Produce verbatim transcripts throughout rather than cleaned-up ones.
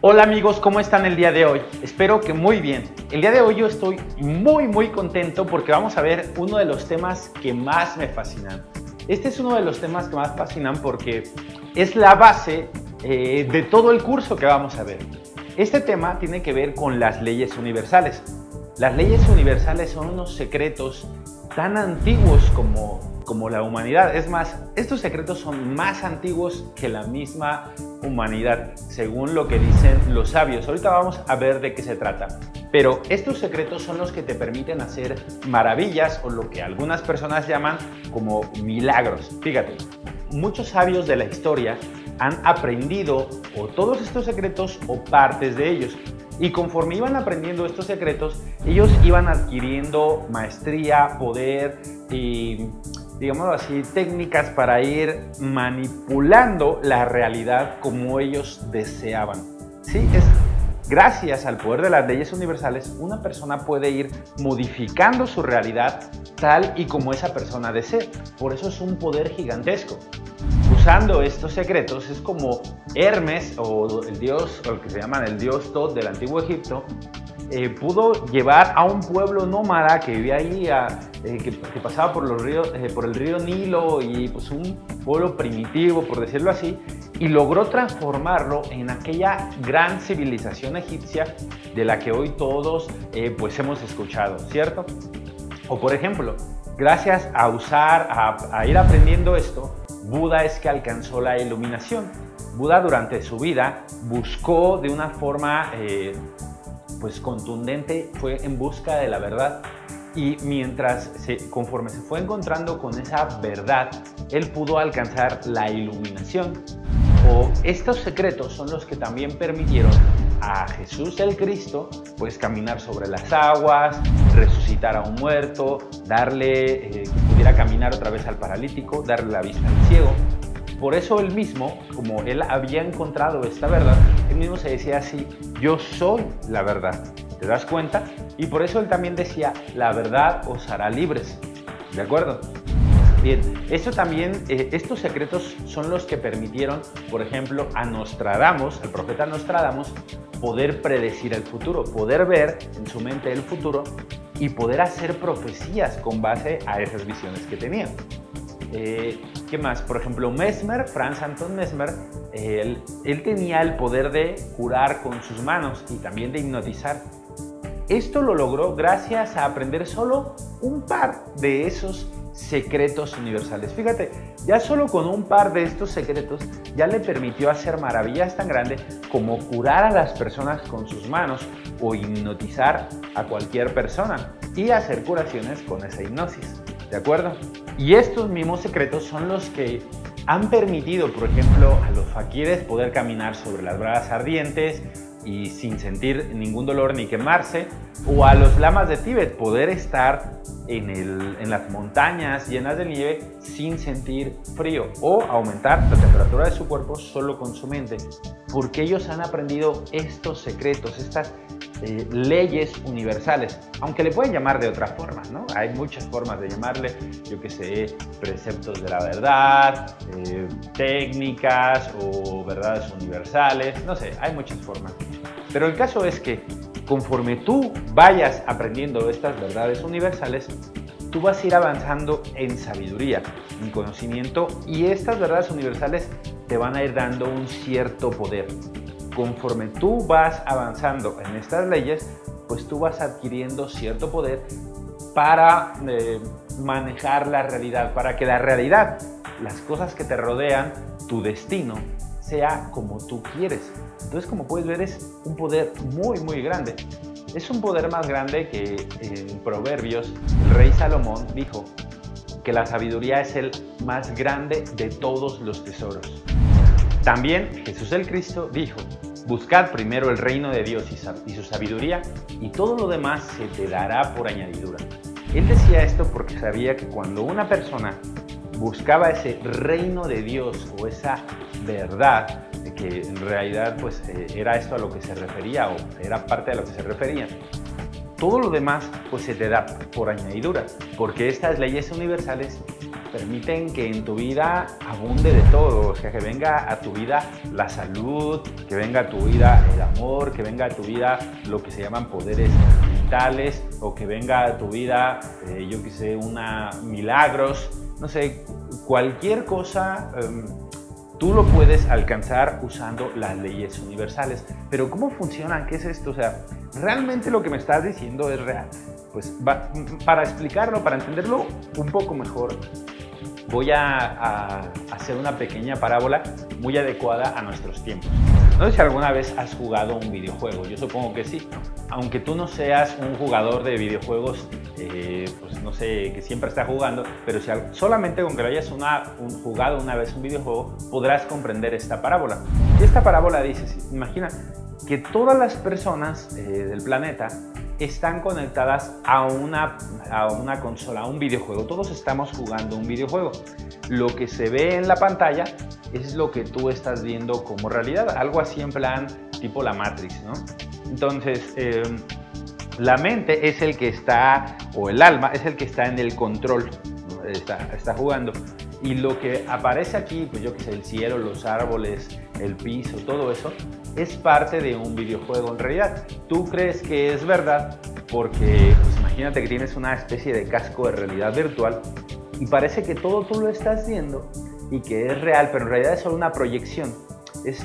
Hola amigos, ¿cómo están el día de hoy? Espero que muy bien. El día de hoy yo estoy muy muy contento porque vamos a ver uno de los temas que más me fascinan. Este es uno de los temas que más fascinan porque es la base eh, de todo el curso que vamos a ver. Este tema tiene que ver con las leyes universales. Las leyes universales son unos secretos tan antiguos como, como la humanidad. Es más, estos secretos son más antiguos que la misma humanidad, según lo que dicen los sabios. Ahorita vamos a ver de qué se trata. Pero estos secretos son los que te permiten hacer maravillas o lo que algunas personas llaman como milagros. Fíjate, muchos sabios de la historia han aprendido o todos estos secretos o partes de ellos. Y conforme iban aprendiendo estos secretos, ellos iban adquiriendo maestría, poder y, digámoslo así, técnicas para ir manipulando la realidad como ellos deseaban. Sí, es gracias al poder de las leyes universales, una persona puede ir modificando su realidad tal y como esa persona desee. Por eso es un poder gigantesco. Usando estos secretos es como Hermes o el dios, o el que se llaman el dios Tot del antiguo Egipto, eh, pudo llevar a un pueblo nómada que vivía ahí, a, eh, que, que pasaba por, los ríos, eh, por el río Nilo, y pues un pueblo primitivo, por decirlo así, y logró transformarlo en aquella gran civilización egipcia de la que hoy todos eh, pues hemos escuchado, ¿cierto? O por ejemplo, gracias a usar, a, a ir aprendiendo esto, Buda es que alcanzó la iluminación. Buda durante su vida buscó de una forma eh, pues contundente, fue en busca de la verdad, y mientras, se, conforme se fue encontrando con esa verdad, él pudo alcanzar la iluminación. O estos secretos son los que también permitieron a Jesús el Cristo pues caminar sobre las aguas, resucitar a un muerto, darle eh, que pudiera caminar otra vez al paralítico, darle la vista al ciego. Por eso él mismo, como él había encontrado esta verdad, él mismo se decía así: yo soy la verdad. ¿Te das cuenta? Y por eso él también decía: la verdad os hará libres. ¿De acuerdo? Bien, esto también, eh, estos secretos son los que permitieron, por ejemplo, a Nostradamus, al profeta Nostradamus, poder predecir el futuro, poder ver en su mente el futuro y poder hacer profecías con base a esas visiones que tenía. Eh, ¿Qué más? Por ejemplo, Mesmer, Franz Anton Mesmer, eh, él, él tenía el poder de curar con sus manos y también de hipnotizar. Esto lo logró gracias a aprender solo un par de esos secretos universales. Fíjate, ya solo con un par de estos secretos ya le permitió hacer maravillas tan grandes como curar a las personas con sus manos o hipnotizar a cualquier persona y hacer curaciones con esa hipnosis. ¿De acuerdo? Y estos mismos secretos son los que han permitido, por ejemplo, a los faquires poder caminar sobre las brasas ardientes y sin sentir ningún dolor ni quemarse, o a los lamas de Tíbet poder estar en, el, en las montañas llenas de nieve sin sentir frío, o aumentar la temperatura de su cuerpo solo con su mente, porque ellos han aprendido estos secretos, estas eh, leyes universales, aunque le pueden llamar de otras formas, ¿no? Hay muchas formas de llamarle, yo que sé, preceptos de la verdad, eh, técnicas o verdades universales, no sé, hay muchas formas. Pero el caso es que conforme tú vayas aprendiendo estas verdades universales, tú vas a ir avanzando en sabiduría, en conocimiento, y estas verdades universales te van a ir dando un cierto poder. Conforme tú vas avanzando en estas leyes, pues tú vas adquiriendo cierto poder para eh, manejar la realidad, para que la realidad, las cosas que te rodean, tu destino, sea como tú quieres. Entonces, como puedes ver, es un poder muy muy grande. Es un poder más grande que en Proverbios el rey Salomón dijo que la sabiduría es el más grande de todos los tesoros. También Jesús el Cristo dijo: buscad primero el reino de Dios y su sabiduría, y todo lo demás se te dará por añadidura. Él decía esto porque sabía que cuando una persona buscaba ese reino de Dios o esa verdad, que en realidad pues eh, era esto a lo que se refería o era parte de lo que se refería, todo lo demás pues se te da por añadidura, porque estas leyes universales permiten que en tu vida abunde de todo, o sea, que venga a tu vida la salud, que venga a tu vida el amor, que venga a tu vida lo que se llaman poderes mentales, o que venga a tu vida, eh, yo qué sé, una milagros, no sé, cualquier cosa. Um, Tú lo puedes alcanzar usando las leyes universales. Pero ¿cómo funcionan? ¿Qué es esto? O sea, ¿realmente lo que me estás diciendo es real? Pues va, para explicarlo, para entenderlo un poco mejor, voy a, a hacer una pequeña parábola muy adecuada a nuestros tiempos. No sé si alguna vez has jugado un videojuego, yo supongo que sí, ¿no? Aunque tú no seas un jugador de videojuegos, eh, pues no sé, que siempre está jugando, pero si solamente con que lo hayas una, un, jugado una vez un videojuego, podrás comprender esta parábola. Y esta parábola dice, imagina que todas las personas eh, del planeta están conectadas a una, a una consola, a un videojuego. Todos estamos jugando un videojuego. Lo que se ve en la pantalla es lo que tú estás viendo como realidad. Algo así en plan tipo la Matrix, ¿no? Entonces, eh, la mente es el que está, o el alma es el que está en el control, ¿no? está, está jugando. Y lo que aparece aquí, pues yo qué sé, el cielo, los árboles, el piso, todo eso, es parte de un videojuego en realidad. Tú crees que es verdad porque, pues imagínate que tienes una especie de casco de realidad virtual y parece que todo tú lo estás viendo y que es real, pero en realidad es solo una proyección. Es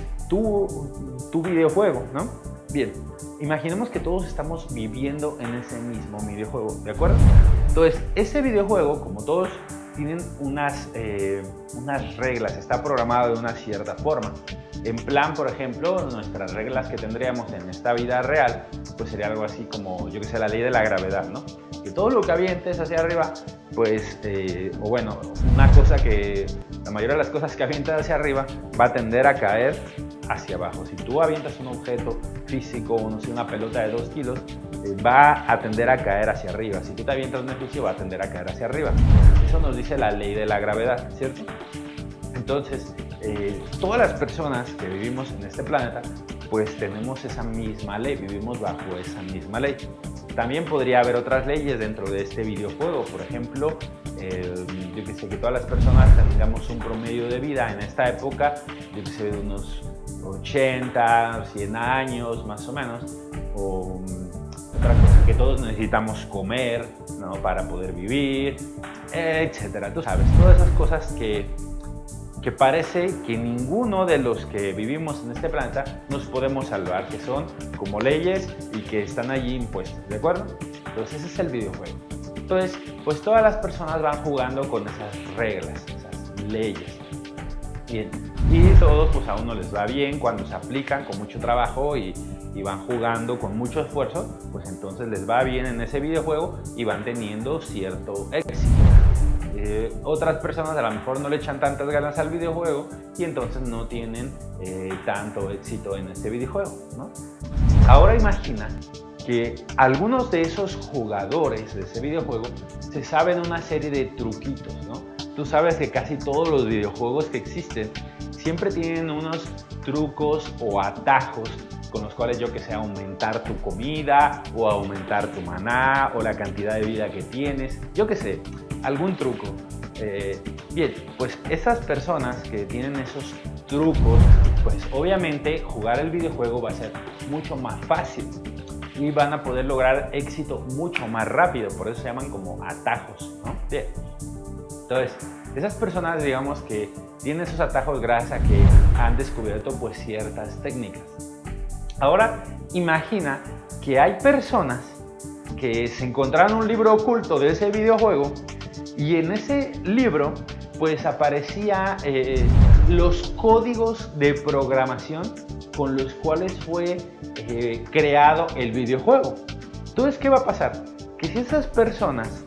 tu, tu videojuego, ¿no? Bien, imaginemos que todos estamos viviendo en ese mismo videojuego, ¿de acuerdo? Entonces, ese videojuego, como todos, tienen unas, eh, unas reglas, está programado de una cierta forma. En plan, por ejemplo, nuestras reglas que tendríamos en esta vida real, pues sería algo así como, yo que sé, la ley de la gravedad, ¿no? Que todo lo que avientes hacia arriba, pues, eh, o bueno, una cosa que, la mayoría de las cosas que avientas hacia arriba va a tender a caer hacia abajo. Si tú avientas un objeto físico, no sé, una pelota de dos kilos, eh, va a tender a caer hacia arriba. Si tú te avientas un edificio, va a tender a caer hacia arriba. Eso nos dice la ley de la gravedad, ¿cierto? Entonces, eh, todas las personas que vivimos en este planeta, pues tenemos esa misma ley, vivimos bajo esa misma ley. También podría haber otras leyes dentro de este videojuego, por ejemplo, eh, yo que sé, que todas las personas tengamos un promedio de vida en esta época, yo que sé, de unos ochenta, cien años más o menos, o otra cosa, que todos necesitamos comer, ¿no? Para poder vivir, etcétera. Tú sabes, todas esas cosas que, que parece que ninguno de los que vivimos en este planeta nos podemos salvar, que son como leyes y que están allí impuestas, ¿de acuerdo? Entonces ese es el videojuego. Entonces, pues todas las personas van jugando con esas reglas, esas leyes. Bien, y todos pues a uno les va bien cuando se aplican con mucho trabajo y, y van jugando con mucho esfuerzo, pues entonces les va bien en ese videojuego y van teniendo cierto éxito. Eh, otras personas a lo mejor no le echan tantas ganas al videojuego y entonces no tienen eh, tanto éxito en este videojuego, ¿no? Ahora imagina que algunos de esos jugadores de ese videojuego se saben una serie de truquitos, ¿no? Tú sabes que casi todos los videojuegos que existen siempre tienen unos trucos o atajos con los cuales, yo que sé, aumentar tu comida o aumentar tu maná o la cantidad de vida que tienes, yo que sé, algún truco. Eh, bien, pues esas personas que tienen esos trucos, pues obviamente jugar el videojuego va a ser mucho más fácil y van a poder lograr éxito mucho más rápido, por eso se llaman como atajos, ¿no? Bien. Entonces, esas personas, digamos que tienen esos atajos gracias a que han descubierto pues ciertas técnicas. Ahora, imagina que hay personas que se encontraron un libro oculto de ese videojuego y en ese libro pues aparecía eh, los códigos de programación con los cuales fue eh, creado el videojuego. Entonces, ¿qué va a pasar? Que si esas personas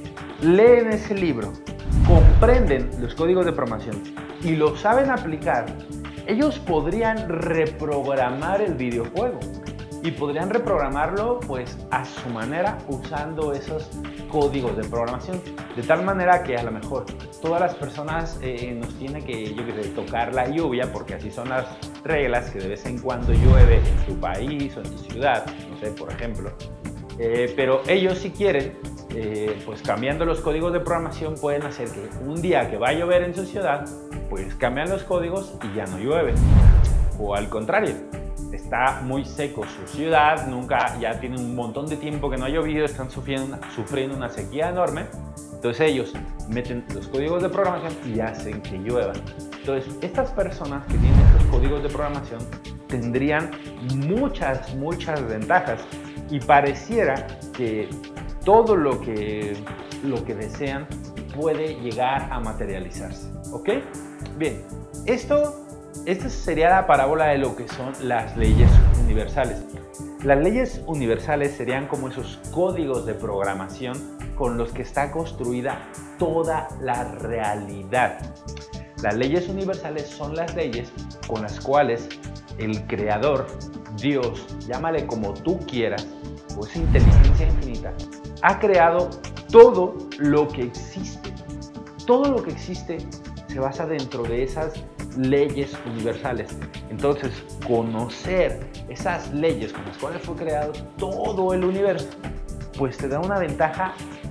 leen ese libro, comprenden los códigos de programación y lo saben aplicar, ellos podrían reprogramar el videojuego y podrían reprogramarlo pues a su manera usando esos códigos de programación, de tal manera que a lo mejor todas las personas eh, nos tiene que, yo que sé, tocar la lluvia, porque así son las reglas, que de vez en cuando llueve en tu país o en tu ciudad, no sé, por ejemplo, eh, pero ellos si quieren eh, pues cambiando los códigos de programación pueden hacer que un día que va a llover en su ciudad, pues cambian los códigos y ya no llueve. O al contrario, está muy seco su ciudad, nunca, ya tienen un montón de tiempo que no ha llovido, están sufriendo una, sufriendo una sequía enorme. Entonces ellos meten los códigos de programación y hacen que llueva. Entonces estas personas que tienen estos códigos de programación tendrían muchas, muchas ventajas y pareciera que todo lo que, lo que desean puede llegar a materializarse. ¿Ok? Bien, esto, esta sería la parábola de lo que son las leyes universales. Las leyes universales serían como esos códigos de programación con los que está construida toda la realidad. Las leyes universales son las leyes con las cuales el Creador, Dios, llámale como tú quieras, o esa inteligencia infinita, ha creado todo lo que existe. Todo lo que existe se basa dentro de esas leyes universales. Entonces, conocer esas leyes con las cuales fue creado todo el universo, pues te da una ventaja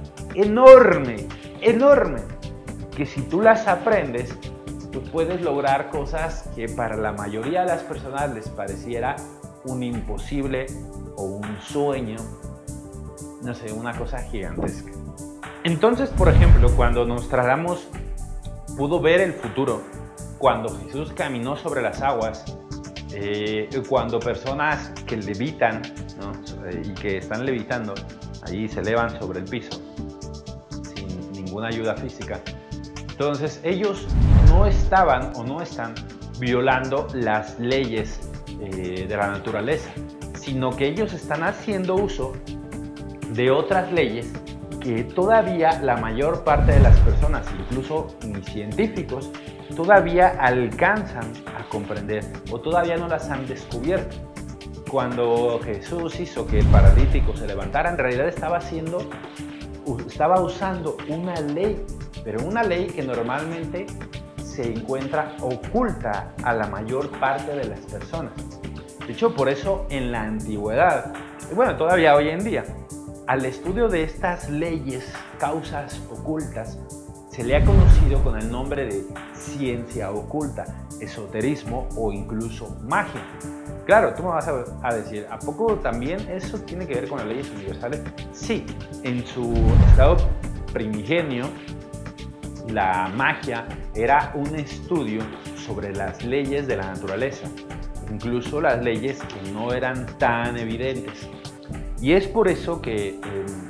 enorme, enorme, que si tú las aprendes, pues puedes lograr cosas que para la mayoría de las personas les pareciera un imposible o un sueño, no sé, una cosa gigantesca. Entonces, por ejemplo, cuando Nostradamus pudo ver el futuro, cuando Jesús caminó sobre las aguas, eh, cuando personas que levitan, ¿no? y que están levitando, ahí se elevan sobre el piso, sin ninguna ayuda física, entonces ellos no estaban o no están violando las leyes eh, de la naturaleza, sino que ellos están haciendo uso de otras leyes que todavía la mayor parte de las personas, incluso mis científicos, todavía alcanzan a comprender o todavía no las han descubierto. Cuando Jesús hizo que el paralítico se levantara, en realidad estaba haciendo, estaba usando una ley, pero una ley que normalmente se encuentra oculta a la mayor parte de las personas. De hecho, por eso en la antigüedad, y bueno, todavía hoy en día, al estudio de estas leyes, causas ocultas, se le ha conocido con el nombre de ciencia oculta, esoterismo o incluso magia. Claro, tú me vas a decir, ¿a poco también eso tiene que ver con las leyes universales? Sí, en su estado primigenio, la magia era un estudio sobre las leyes de la naturaleza, incluso las leyes que no eran tan evidentes. Y es por eso que eh,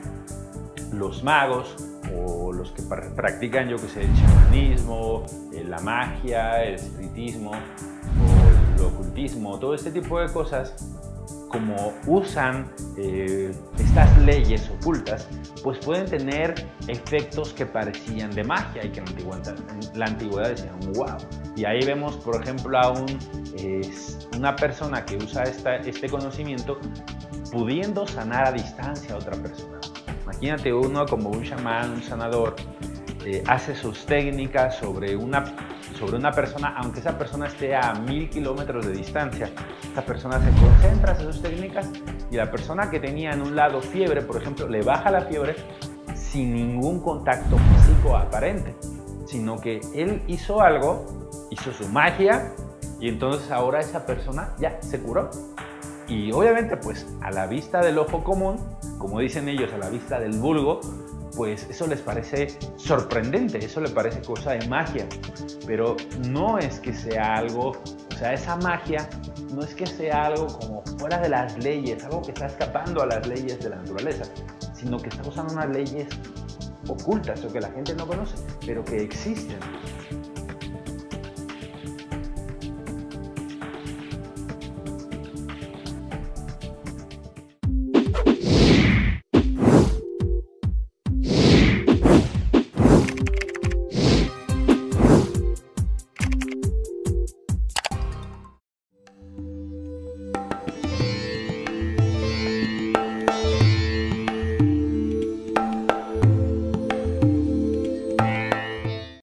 los magos o los que practican, yo que sé, el chamanismo, eh, la magia, el espiritismo o el ocultismo, todo este tipo de cosas, como usan eh, estas leyes ocultas, pues pueden tener efectos que parecían de magia y que en la antigüedad, en la antigüedad decían wow. Y ahí vemos, por ejemplo, a un, eh, una persona que usa esta, este conocimiento pudiendo sanar a distancia a otra persona. Imagínate uno como un chamán, un sanador, eh, hace sus técnicas sobre una, sobre una persona, aunque esa persona esté a mil kilómetros de distancia. Esa persona se concentra, hace sus técnicas y la persona que tenía en un lado fiebre, por ejemplo, le baja la fiebre sin ningún contacto físico aparente, sino que él hizo algo, hizo su magia y entonces ahora esa persona ya se curó. Y obviamente, pues a la vista del ojo común, como dicen ellos, a la vista del vulgo, pues eso les parece sorprendente, eso les parece cosa de magia. Pero no es que sea algo, o sea, esa magia no es que sea algo como fuera de las leyes, algo que está escapando a las leyes de la naturaleza, sino que está usando unas leyes ocultas o que la gente no conoce, pero que existen.